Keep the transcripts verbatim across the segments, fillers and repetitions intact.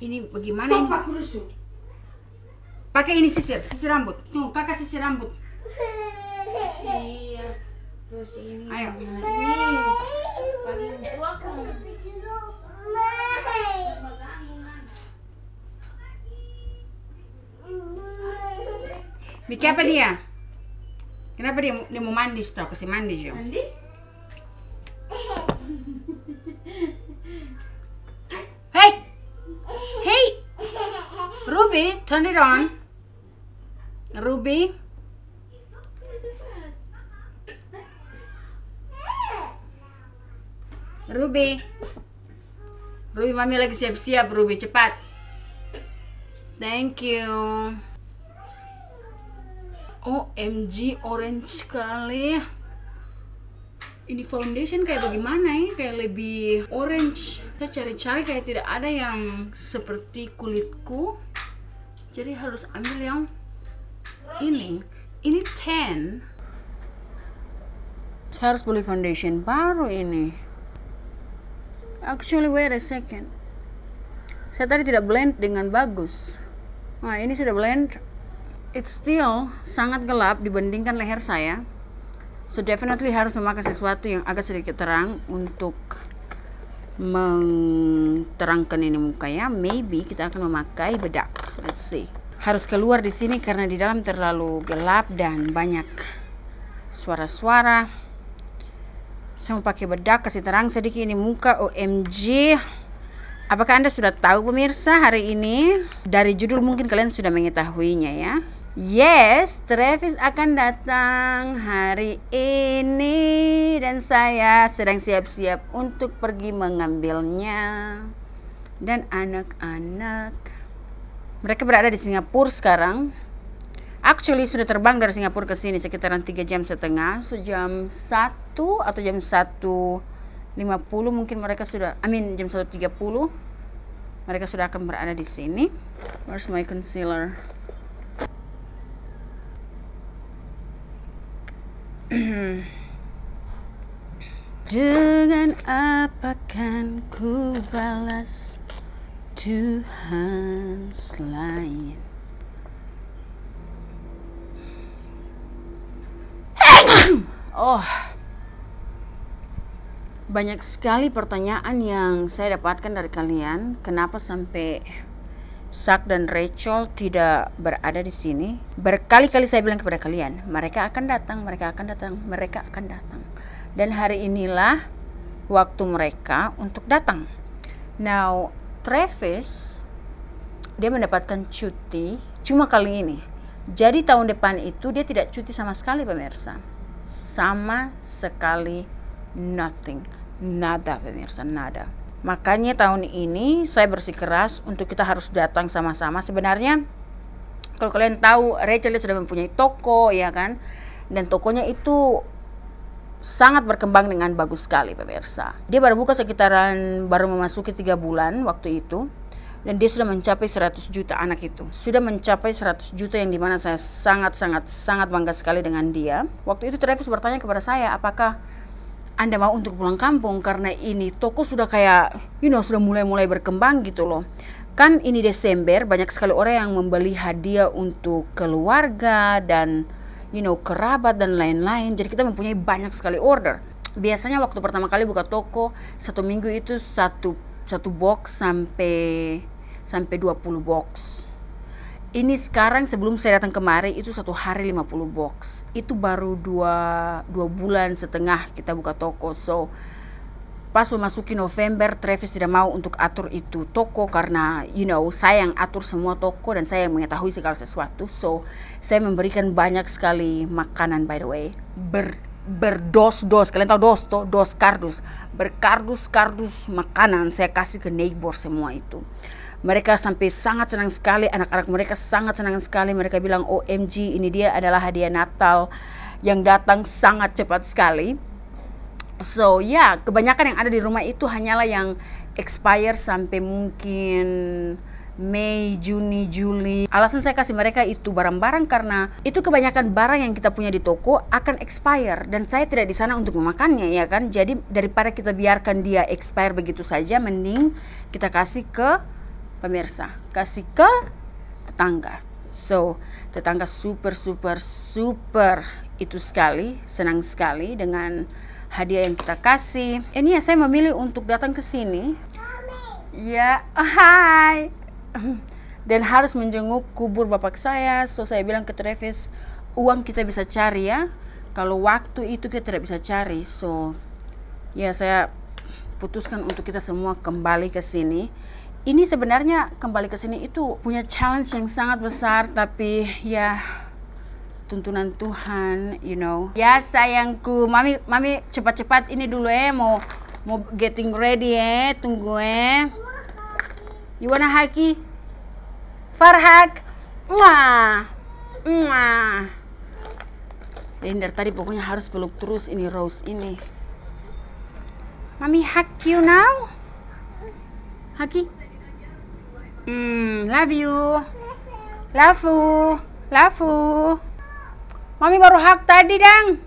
Ini bagaimana ini? Pakai ini sisir, sisir rambut. Tuh, kakak sisir rambut. Siap. Terus ini. Ayo. Ini paling tua kan. Bikin apa dia? Kenapa dia, dia mau mandi toh? Kasih mandi Jo. Mandi? Hey! Hey! Ruby, turn it on. Ruby. Ruby. Ruby, mami lagi siap-siap, Ruby, cepat. Thank you. O M G, orange sekali. Ini foundation kayak bagaimana ya? Kayak lebih orange. Saya cari-cari kayak tidak ada yang seperti kulitku. Jadi harus ambil yang ini. Ini ten. Saya harus beli foundation baru ini. Actually, wait a second. Saya tadi tidak blend dengan bagus. Nah, ini sudah blend. It's still sangat gelap dibandingkan leher saya. So definitely harus memakai sesuatu yang agak sedikit terang untuk menterangkan ini muka ya. Maybe kita akan memakai bedak. Let's see. Harus keluar di sini karena di dalam terlalu gelap dan banyak suara-suara. Saya mau pakai bedak kasih terang sedikit ini muka. O M G. Apakah Anda sudah tahu pemirsa hari ini? Dari judul mungkin kalian sudah mengetahuinya ya. Yes, Travis akan datang hari ini dan saya sedang siap-siap untuk pergi mengambilnya. Dan anak-anak, mereka berada di Singapura sekarang. Actually sudah terbang dari Singapura ke sini sekitaran tiga jam setengah. So jam satu atau jam satu lima puluh mungkin mereka sudah, I mean jam satu tiga puluh mereka sudah akan berada di sini. Where's my concealer? Dengan apa kan ku balas Tuhan selain Oh, banyak sekali pertanyaan yang saya dapatkan dari kalian. Kenapa sampai Zak dan Rachel tidak berada di sini? Berkali-kali saya bilang kepada kalian, mereka akan datang, mereka akan datang, mereka akan datang. Dan hari inilah waktu mereka untuk datang. Now, Travis dia mendapatkan cuti cuma kali ini. Jadi tahun depan itu dia tidak cuti sama sekali pemirsa. Sama sekali nothing. Nada pemirsa, nada. Makanya tahun ini saya bersikeras untuk kita harus datang sama-sama. Sebenarnya kalau kalian tahu Rachel sudah mempunyai toko ya kan. Dan tokonya itu sangat berkembang dengan bagus sekali pemirsa. Dia baru buka sekitaran baru memasuki tiga bulan waktu itu. Dan dia sudah mencapai seratus juta anak itu. Sudah mencapai seratus juta yang dimana saya sangat-sangat sangat bangga sekali dengan dia. Waktu itu Travis bertanya kepada saya, apakah Anda mau untuk pulang kampung karena ini toko sudah kayak, you know, sudah mulai-mulai berkembang gitu loh. Kan ini Desember, banyak sekali orang yang membeli hadiah untuk keluarga dan, you know, kerabat dan lain-lain. Jadi kita mempunyai banyak sekali order. Biasanya waktu pertama kali buka toko, satu minggu itu satu satu box sampai sampai dua puluh box. Ini sekarang sebelum saya datang kemari itu satu hari lima puluh box. Itu baru dua, dua bulan setengah kita buka toko. So pas memasuki November, Travis tidak mau untuk atur itu toko karena you know saya yang atur semua toko dan saya yang mengetahui segala sesuatu. So saya memberikan banyak sekali makanan by the way. Ber berdos-dos, kalian tahu dos toh, dos kardus, berkardus-kardus makanan saya kasih ke neighbor semua itu. Mereka sampai sangat senang sekali, anak-anak mereka sangat senang sekali. Mereka bilang O M G ini dia adalah hadiah Natal yang datang sangat cepat sekali. So ya yeah, kebanyakan yang ada di rumah itu hanyalah yang expire sampai mungkin Mei, Juni, Juli. Alasan saya kasih mereka itu barang-barang karena itu kebanyakan barang yang kita punya di toko akan expire dan saya tidak di sana untuk memakannya ya kan. Jadi daripada kita biarkan dia expire begitu saja, mending kita kasih ke pemirsa, kasih ke tetangga. So, tetangga super super super itu sekali, senang sekali dengan hadiah yang kita kasih. Ini ya saya memilih untuk datang ke sini. Ya, hai. Dan harus menjenguk kubur bapak saya. So saya bilang ke Travis, uang kita bisa cari ya. Kalau waktu itu kita tidak bisa cari, so ya saya putuskan untuk kita semua kembali ke sini. Ini sebenarnya kembali ke sini itu punya challenge yang sangat besar, tapi ya tuntunan Tuhan, you know. Ya sayangku, mami mami cepat-cepat ini dulu eh, mau mau getting ready eh, tunggu eh. You wanna haki? Farhak, muah, muah. Dan dari tadi pokoknya harus peluk terus ini Rose ini. Mami hug you now. Haki. Hmm, love you. Love you. Love you. Mami baru hug tadi, Dang.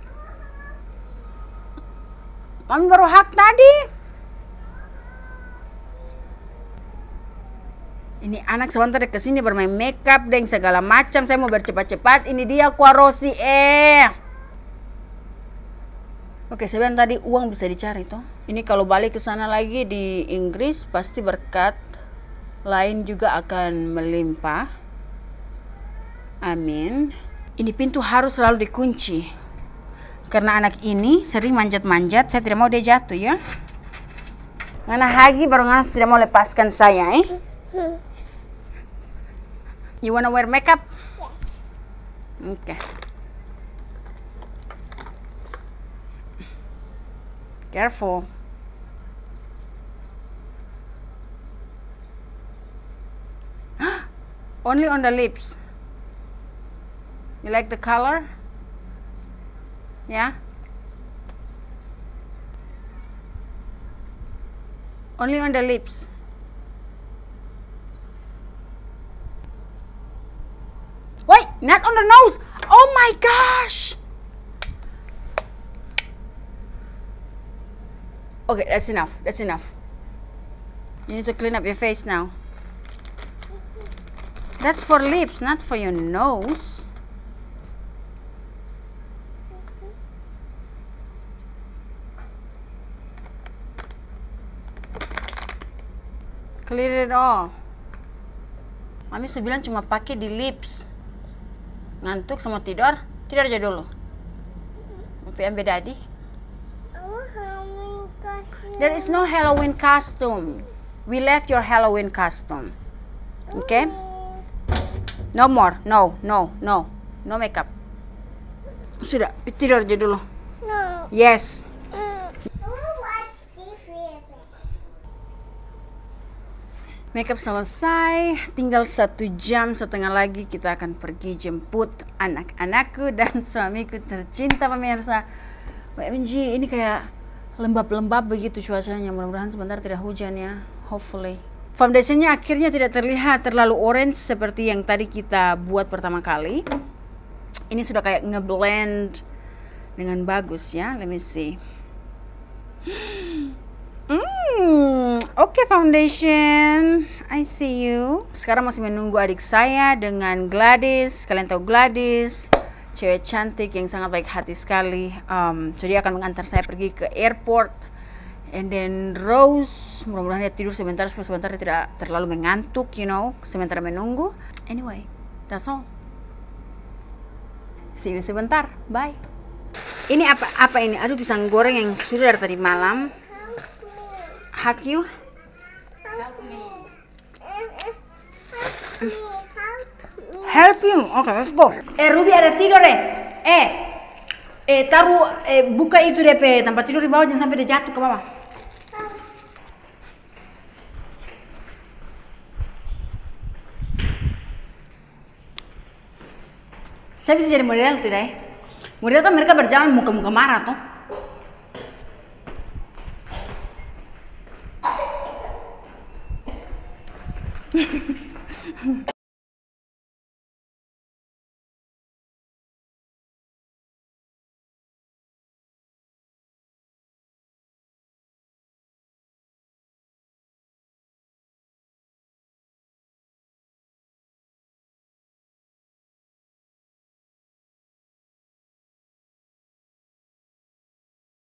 Mami baru hug tadi. Ini anak sebentar ke sini bermain makeup dan segala macam. Saya mau bercepat-cepat. Ini dia Quarosi eh. Oke, saya bilang tadi uang bisa dicari toh. Ini kalau balik ke sana lagi di Inggris pasti berkat lain juga akan melimpah. Amin. Ini pintu harus selalu dikunci. Karena anak ini sering manjat-manjat, saya tidak mau dia jatuh ya. Ngana Hagi baru ngana tidak mau lepaskan saya eh. You wanna wear makeup? Yes. Okay. Careful. Only on the lips. You like the color? Yeah? Only on the lips. Wait, not on the nose. Oh my gosh. Okay, that's enough. That's enough. You need to clean up your face now. That's for lips, not for your nose. Clear it all. Mami sudah bilang cuma pakai di lips. Ngantuk sama tidur, tidur aja dulu. Mau ambil daddy. There is no Halloween costume. We left your Halloween costume. Okay? No more. No, no, no. No makeup. Sudah, tidur aja dulu. No. Yes. Makeup selesai, tinggal satu jam setengah lagi kita akan pergi jemput anak-anakku dan suamiku tercinta pemirsa. Mbak M G, ini kayak lembab-lembab begitu cuacanya. Mudah-mudahan sebentar tidak hujan ya, hopefully. Foundationnya akhirnya tidak terlihat terlalu orange seperti yang tadi kita buat pertama kali. Ini sudah kayak ngeblend dengan bagus ya. Let me see. Hmm, oke okay, foundation, I see you. Sekarang masih menunggu adik saya dengan Gladys. Kalian tahu Gladys, cewek cantik yang sangat baik hati sekali. Um, jadi akan mengantar saya pergi ke airport. And then Rose, mudah-mudahan dia tidur sebentar supaya sebentar dia tidak terlalu mengantuk, you know, sementara menunggu. Anyway, that's all. See you sebentar, bye. Ini apa? Apa ini? Aduh, pisang goreng yang sudah dari tadi malam. Hug you? Help me. Help you? Oke, okay, let's go. Eh, Ruby ada tidur eh. Eh, eh taruh, eh, buka itu D P tempat tidur di bawah, jangan sampai dia jatuh ke bawah. Saya bisa jadi model tidak eh? Model kan mereka berjalan muka-muka marah toh.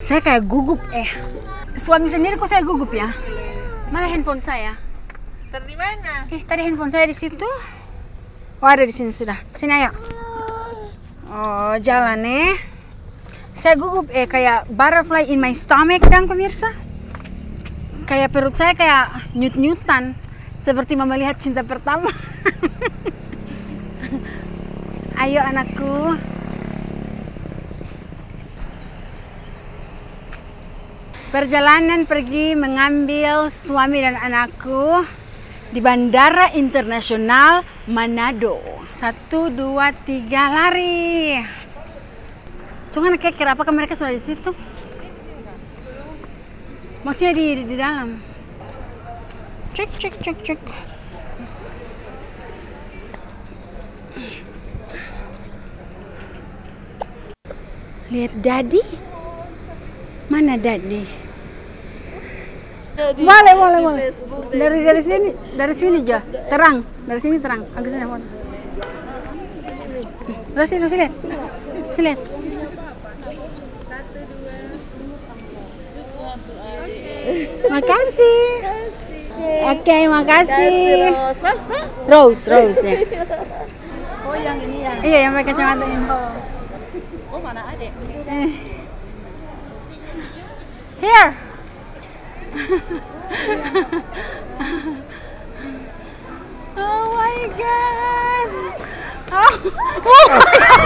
Saya kayak gugup eh. Suami sendiri kok saya gugup ya? Mana handphone saya? Tadi mana? Eh, tadi handphone saya di situ. Oh, ada di sini sudah. Sini ayo. Oh, jalan eh. Saya gugup eh kayak butterfly in my stomach dan pemirsa. Kayak perut saya kayak nyut-nyutan seperti melihat cinta pertama. Ayo anakku. Perjalanan pergi mengambil suami dan anakku di Bandara Internasional Manado. Satu, dua, tiga, lari. Cuma kayak kira apakah mereka sudah di situ? Maksudnya di, di, di dalam. Cek, cek, cek, cek. Lihat Daddy. Mana Daddy? Boleh, boleh, boleh. Dari dari sini, dari sini aja. Terang, dari sini terang. Aku sini foto. Terus sini, terus lihat. Sini lihat. Makasih. Oke, okay, makasih. Rose, Rose, nah? Rose, Rose ya. Oh, yang ini ya? Iya, yang pakai kacamata ini. Oh, mana adek? Eh. Here. Oh my god. Oh. Oh.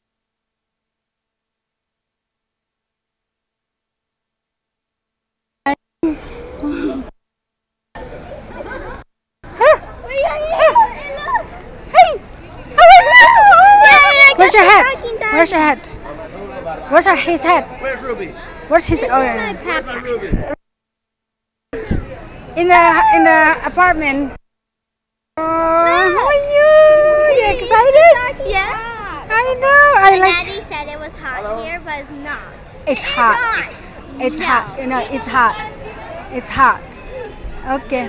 Where's your head? Where's your head? Where's her, his head? Where's Ruby? Where's his? Oh, yeah. Ruby? In the in the apartment. Oh, how are you? You excited? Yeah. I know. I like. Daddy said it was hot here, but it's not. It's hot. It's No. hot. You know, it's hot. It's hot. Okay.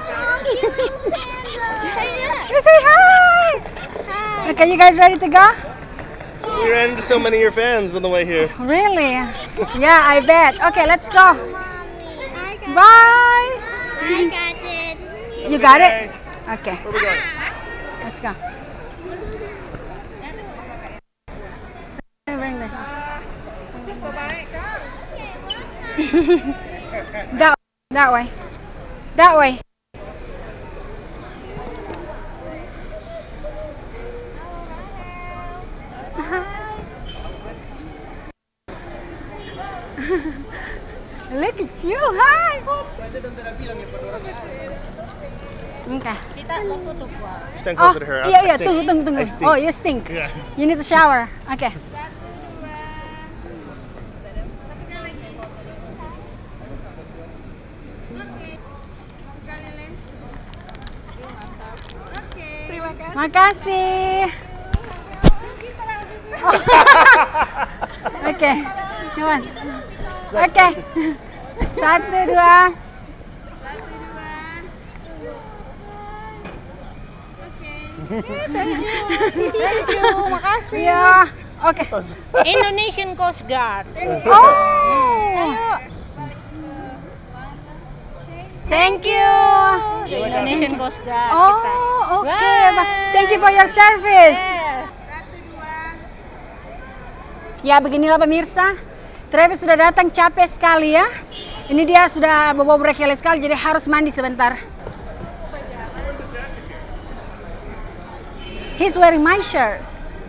You say hi. Hi. Okay, you guys ready to go? We ran into so many of your fans on the way here. Really? Yeah, I bet. Okay, let's go. Mommy. I got Bye. I got it. You got it? Okay, Where we going? let's go. Bring this. that, that way. That way. Look at you, hi! Okay. Stand Oh, closer to her. I- iya, I iya, stink. tunggu, tunggu, tunggu. I stink. Oh, you stink. Yeah. You need to shower. Okay. Makasih. Oke, come on. Oke. Satu, dua. Thank you, makasih. Ya, oke. Indonesian Coast Guard. Oh. Thank you. Indonesian Coast Guard kita. Oh, oke. Bye. Thank you for your service. Ya, beginilah pemirsa. Travis sudah datang, capek sekali ya. Ini dia sudah bobo berkali sekali, jadi harus mandi sebentar. He's wearing my shirt.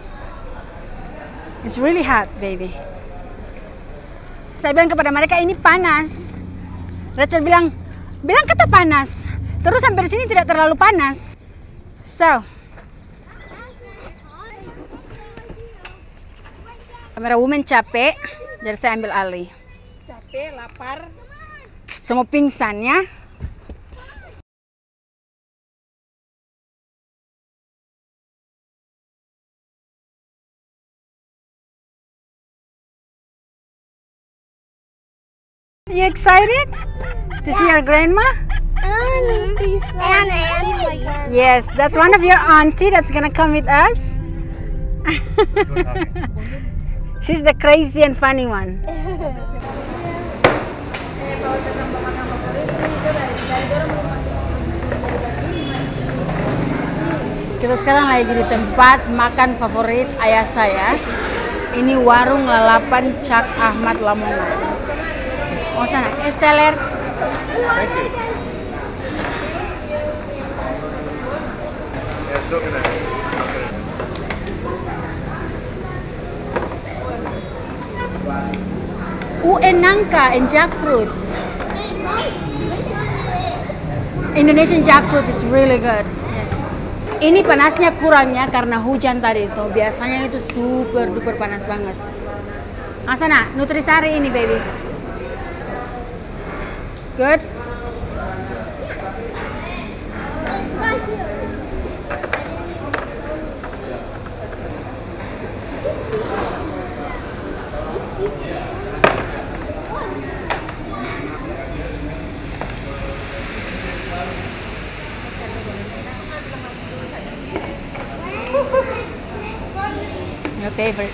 It's really hot, baby. Saya bilang kepada mereka ini panas. Rachel bilang, bilang kata panas. Terus sampai di sini tidak terlalu panas. So, kamera woman capek, jadi saya ambil alih. Capek, lapar. Semua pingsan ya. You excited to see your grandma? And and and Yes, that's one of your auntie that's gonna come with us. She's the crazy and funny one. Kita sekarang lagi di tempat makan favorit ayah saya. Ini warung lalapan Cak Ahmad Lamongan. Oh sana, Esteller. Thank you. Yeah, it's coconut. Ue nangka and jackfruit. Indonesian jackfruit is really good. Yes. Ini panasnya kurangnya karena hujan tadi itu. Biasanya itu super duper panas banget. Ah sana, Nutrisari ini baby. Good. Your favorite.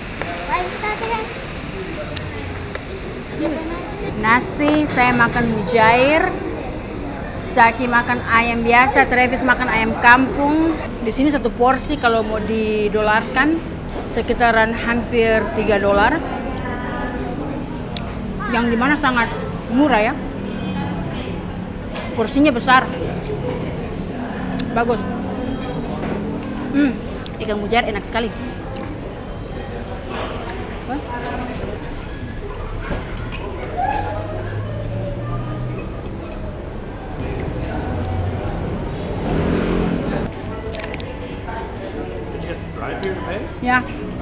Nasi, saya makan mujair. Saki makan ayam biasa, Travis makan ayam kampung. Di sini satu porsi kalau mau didolarkan sekitaran hampir tiga dolar. Yang dimana sangat murah ya. Porsinya besar. Bagus. Hmm, ikan mujair enak sekali. Ya.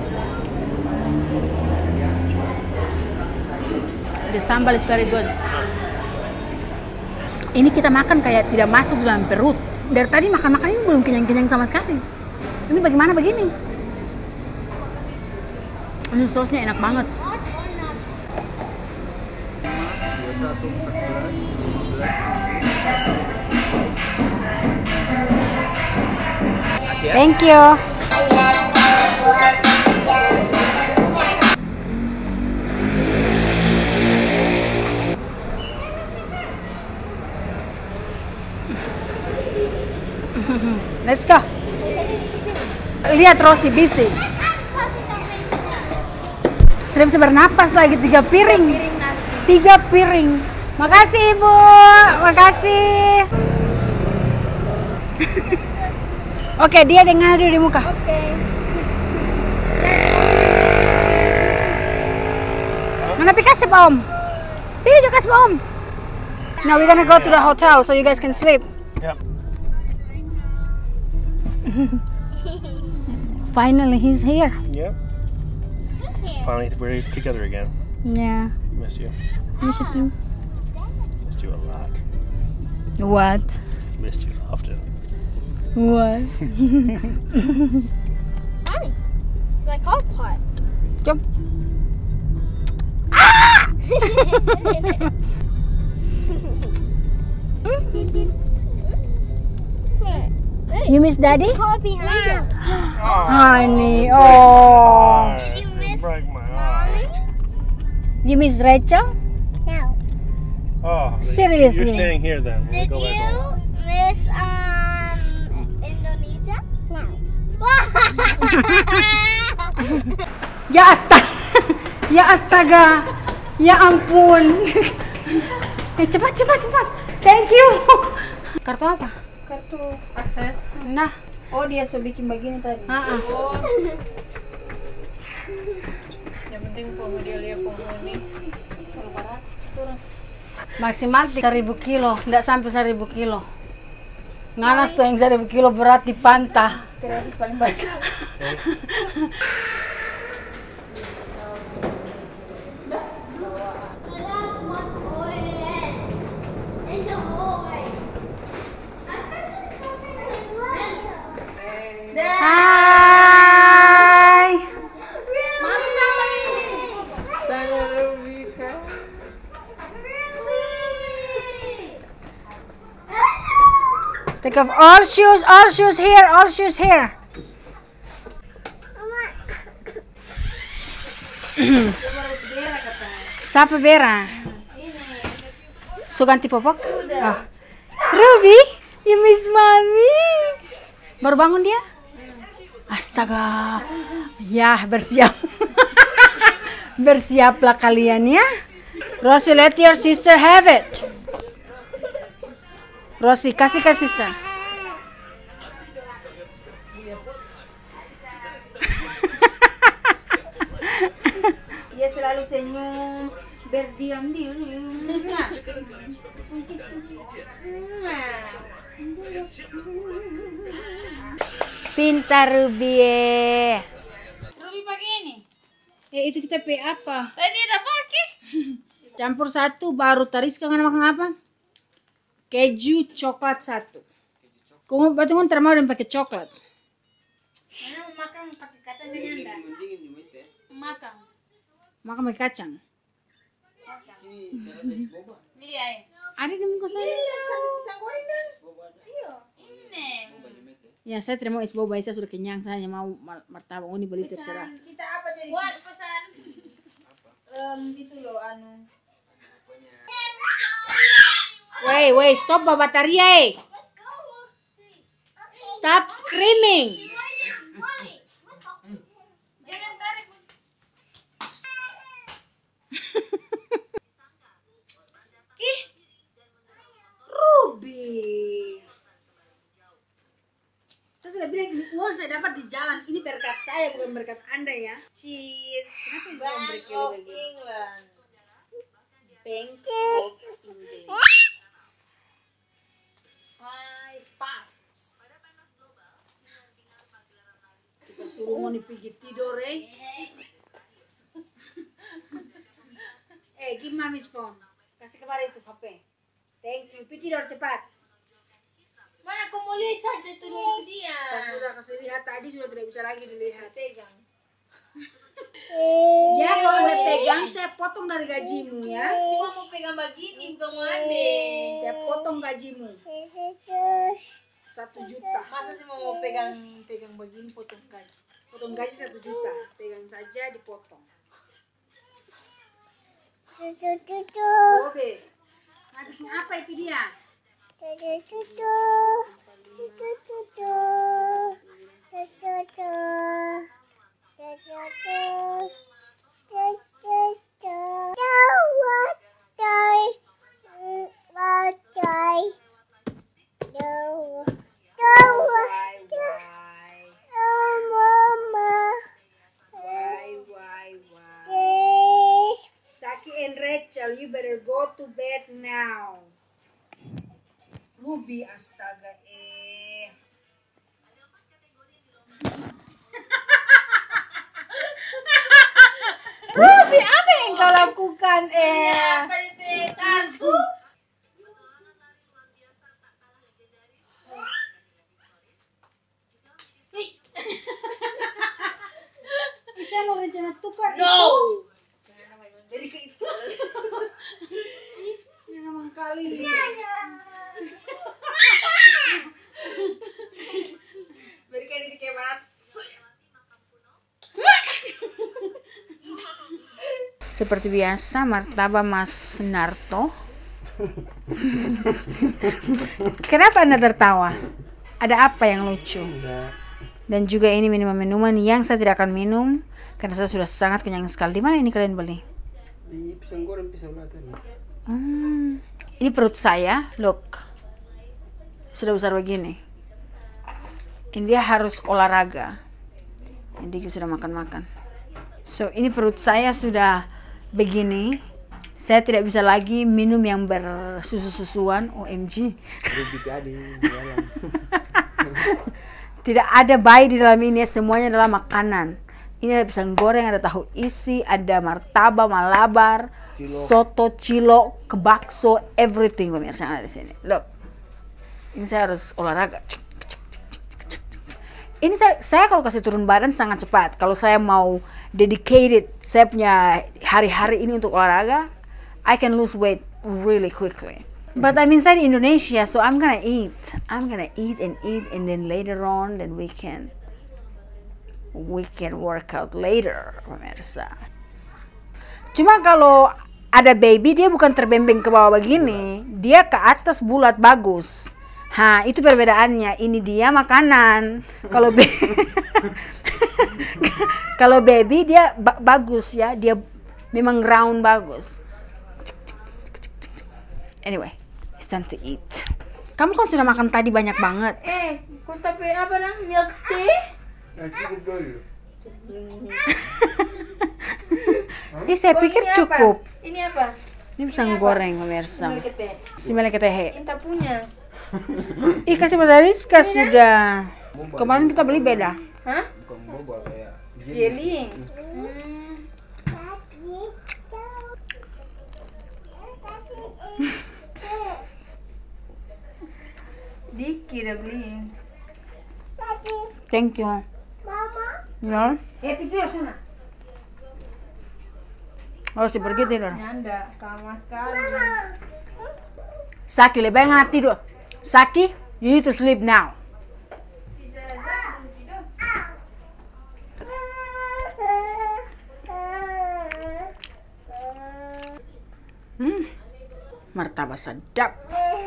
The sambal is very good. Ini kita makan kayak tidak masuk dalam perut. Dari tadi makan-makan ini belum kenyang-kenyang sama sekali. Ini bagaimana begini? Ini sausnya enak banget. Thank you. Let's go. Lihat Rosi busy. Sudah bisa bernapas lagi, tiga piring. Tiga piring. Makasih Ibu. Makasih. Oke, dia dengan dulu di muka. Oke. Mana kasih Pak Om? Pilih juga kasih Pak Om. Now we're gonna go to the hotel so you guys can sleep. Yep. Finally, he's here. Yep. Finally, we're together again. Yeah. Missed you. Miss you too. Missed you a lot. What? Missed you often. What? Mommy, my cold pot. Jom. You miss Daddy? Caught behind him. Honey, oh. Did you miss Break my Mommy? You miss Rachel? No. Oh, Seriously? You're staying here then. We'll Did go back you home. miss um Indonesia? No. Ya astaga. Ya astaga. Ya ampun. Eh cepat cepat cepat. Thank you. Kartu apa? Kartu akses. Nah. Oh, dia sudah bikin begini tadi. Ah, ah. Oh. Yang penting penghuni lihat penghuni. Kalau parat turun. Maksimal seribu kilo, tidak sampai seribu kilo. Nganas tuh yang seribu kilo berat di pantah. Terus paling basah. Hai. Take off all shoes, all shoes here, all shoes here. Siapa Bera? So ganti popok? Oh. Ruby, you miss mommy. Baru bangun dia? Astaga. Ya, bersiap. Bersiaplah kalian ya. Rosie, let your sister have it. Rosie, kasih ke sister. Dia selalu senyum, berdiam diri. Pintar Ruby. Ruby pakai ini. Eh itu kita pe apa? Tadi ada pakai. Campur satu baru Tariska nggak makan apa? Keju coklat satu. Kau berarti kan termau dan pakai coklat. Mana mau makan pakai kacang kenyanda? Makan. Makan pakai kacang. Ini ya. Ada di muka saya. Pisang goreng dan. Iya. Ini. Ya saya tidak mau es boba, saya sudah kenyang. Saya hanya mau martabak ini beli terserah. Kita apa jadi? Buat pesan. Um, itu loh anu. Wait, wait, stop bataria. Stop screaming. Jangan tarik. Ih. Ruby. Saya sudah bilang ini uang saya dapat di jalan. Ini berkat saya bukan berkat Anda ya. Cheers. Kenapa ibu memberi kilo begini? England. Bank of England. Five bucks. Kita suruh mau pergi tidur eh. Eh, give mommy's phone. Kasih kemarin itu H P. Thank you. Pergi tidur cepat. Mana kau mau lihat saja tuh itu dia. Saya sudah kasih lihat tadi sudah tidak bisa lagi dilihat. Pegang. Ya kalau Anda pegang saya potong dari gajimu ya. Cuma mau pegang begini bukan mau ambil. Saya potong gajimu. Satu juta. Masa sih mau pegang pegang begini potong gaji? Potong gaji satu juta. Pegang saja dipotong. Oke. Nah, bikin apa itu dia? Saki and Rachel, you better go to bed now. Ruby, astaga eh. Ruby, apa yang kau lakukan eh? Kartu. Saya mau rencana tukar No. itu. Jadi ke itu. Ini memang kali. Berikan itu kayak masuk. Seperti biasa martabak Mas Narto. Kenapa Anda tertawa? Ada apa yang lucu? Dan juga ini minuman-minuman yang saya tidak akan minum karena saya sudah sangat kenyang sekali. Di mana ini kalian beli? Di pisang goreng pisang lada nih. Hmm, ini perut saya, look, sudah besar begini. Ini dia harus olahraga. Ini sudah makan-makan. So ini perut saya sudah begini. Saya tidak bisa lagi minum yang bersusu-susuan. O M G. Tidak ada bayi di dalam ini. Semuanya adalah makanan. Ini ada pisang goreng, ada tahu isi, ada martabak, malabar, Cilo. soto, cilo, kebakso, everything pemirsa yang ada di sini. Look, ini saya harus olahraga. Ini saya, saya kalau kasih turun badan sangat cepat. Kalau saya mau dedicated, saya punya hari-hari ini untuk olahraga, I can lose weight really quickly. But I'm inside Indonesia, so I'm gonna eat. I'm gonna eat and eat, and then later on, then we can we can work out later, pemirsa. Cuma kalau ada baby, dia bukan terbembeng ke bawah begini, dia ke atas bulat bagus. Ha, itu perbedaannya. Ini dia makanan. Kalau be kalau baby dia ba bagus ya, dia memang round bagus. Anyway, it's time to eat. Kamu kan sudah makan tadi banyak banget. Eh, kau tapi apa nang milk tea? Nah, cukup dulu. Ih, saya Oh, pikir ini apa? cukup. Ini apa? Ini pisang goreng pemirsa. Milk tea. Si meleketehe. Inta punya. Ih, kasih pada Rizka sudah. Kemarin kita beli beda. Hah? Bukan boba kayak Jelly. Hmm. Diki udah beli. Thank you. Ya. Eh, tidur sana. Oh, si pergi tidur. Nyanda, sama sekali. Saki, lebih baik anak tidur. Saki, you need to sleep now. Hmm, martabak sedap.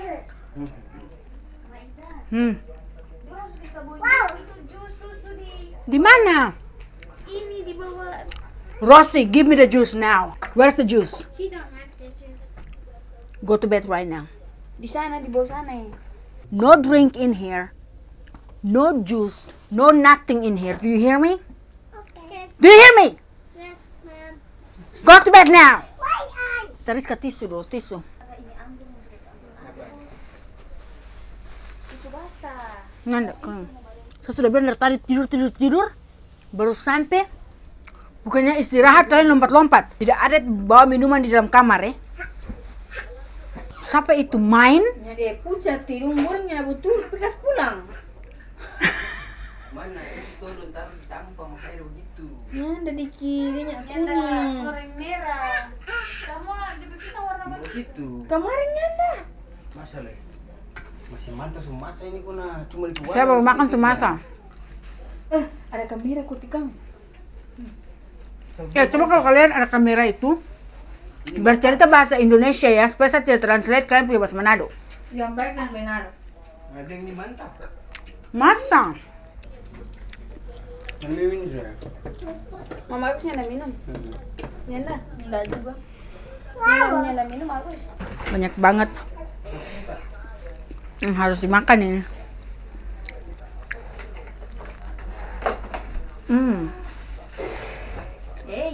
Hmm, Itu jus susu di di mana? ini di bawah. Rossi, give me the juice now. Where's the juice? She don't have to juice. Go to bed right now. Di sana, di bawah sana ya. No drink in here. No juice. No nothing in here. Do you hear me? Okay. Do you hear me? Yes, ma'am. Go to bed now. Taris ke tisu dulu, tisu. Tisu basah. Nggak, kan. Saya sudah bilang dari tadi tidur, tidur, tidur. Baru sampai. Bukannya istirahat, kalian lompat-lompat. Tidak ada bawa minuman di dalam kamar ya. Sampai itu main. Ya deh, pucat tidur murungnya betul, bekas pulang. mana itu turun taruh di tampang makanya begitu. Nyanda di kirinya kuning. Goreng merah. Kamu dipisah warna apa? Begitu. Kemarin nyanda. Masa lagi. Masih mantap semua masa ini kuna cuma di Saya baru makan tuh masa. Eh, ada kambira kutikang. Ya, coba kalau kalian ada kamera itu bercerita bahasa Indonesia ya, supaya saya tidak translate kalian punya bahasa Manado. Yang baik dan benar. Ada yang ini mantap. Masa? Yang ini sudah. Mama Agus nyanda minum. Nyanda, enggak juga. Nyanda, nyanda minum Agus. Banyak banget. Hmm, harus dimakan ini. Hmm. Eh,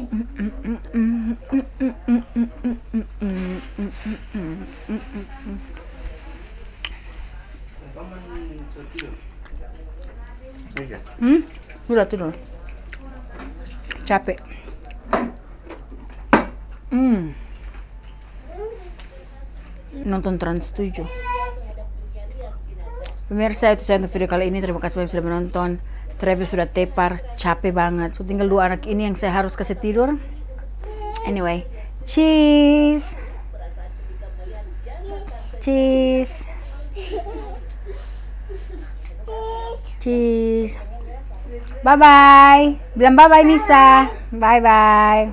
Hmm, sudah tidur. Capek. Hmm. Nonton Trans tujuh. Pemirsa, itu saya untuk video kali ini. Terima kasih banyak sudah menonton. Travis sudah tepar, capek banget. So, tinggal dua anak ini yang saya harus kasih tidur. Anyway, cheese. Cheese. Cheese. Bye bye. Bilang bye bye Nisa. Bye bye.